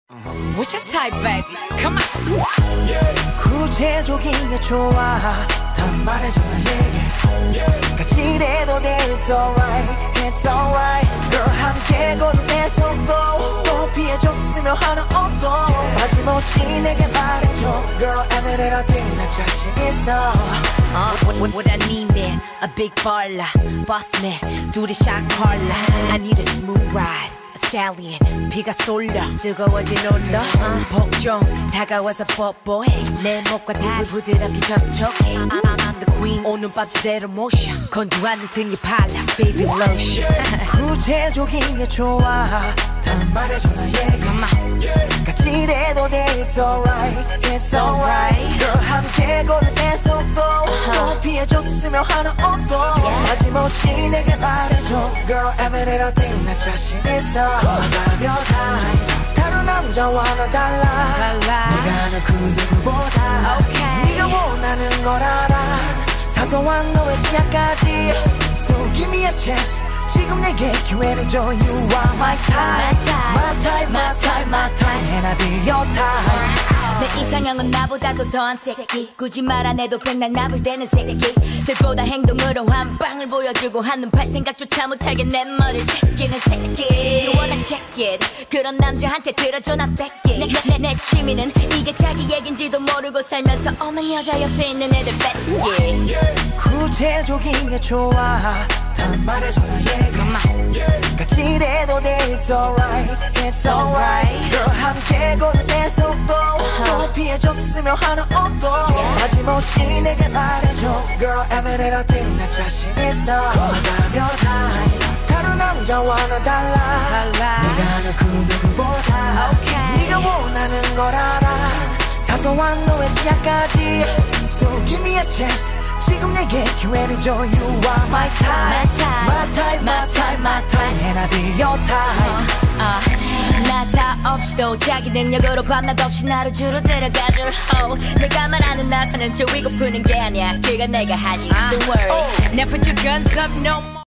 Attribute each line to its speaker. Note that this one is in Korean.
Speaker 1: What's your type, baby? Come on.
Speaker 2: 구체적인 게 좋아. 다 말해줘 나에게. 까칠해도 돼, it's alright, it's alright. Girl 함께 걸은 내 속도 또 피해줬으면 하는 옷도 마지못이 내게 말해줘. Girl every little thing 나 자신 있어.
Speaker 1: What I need, man, a big baller, boss man, 둘이 shot caller. I need a smooth ride. Stallion, 비가 쏠려 뜨거워진 올러 복종 다가와서 뽀뽀해 내 목과 다리 부드럽게 접촉해 I'm the queen 오늘 밤 제대로 모셔 건조하는 등이 발라 baby lotion
Speaker 2: 구체적인 게 좋아. 다 말해줘 나에게. 까칠해도 돼, it's alright, it's alright. Girl 함께 걸은 내 속도 또 피해줬으면 하는 옷도 마지못이 내게 말해줘. Girl every little thing 나 자신 있어. 하면 다른 남자와 나 달라. 내가 하는 그 누구보다 네가 원하는 걸 알아. 사소한 너의 지하까지 So give me a chance. 지금 내게 기회를 줘. You are my type, my type, my type, my type. And I'll be your type.
Speaker 3: 내 이상형은 나보다도 더한 새끼 굳이 말 안 해도 백날 나불대는 새끼들보다 행동으로 한 방을 보여주고 하는 발 생각조차 못하게 내 머리를 제끼는 새끼 You wanna check it 그런 남자한테 들어줘 나 뺏기 내 취미는 이게 자기 얘긴지도 모르고 살면서 어머 여자 옆에 있는 애들 뺏기
Speaker 2: 구체적인 게 좋아. 다 말해줘 나에게. 까칠해도 돼, it's alright, it's alright. Girl 함께 걸은 내 속도 또 피해줬으면 하는 옷도 마지못이 내게 말해줘. Girl every little thing 나 자신 있어. 하면 다른 남자와 나 달라. 내가 하는 그 누구보다 네가 원하는 걸 알아. 사소한 너의 지하까지 So give me a chance. 지금 내게 기회를 줘. You are my type, my type, my type, my type. And I'll be your type.
Speaker 3: 나사 없이도 자기 능력으로 밤낮 없이 나를 주로 데려가줄 내가 말하는 나사는 조이고 푸는 게 아니야 그건 내가 하지 Don't worry
Speaker 1: Now put your guns up, no more.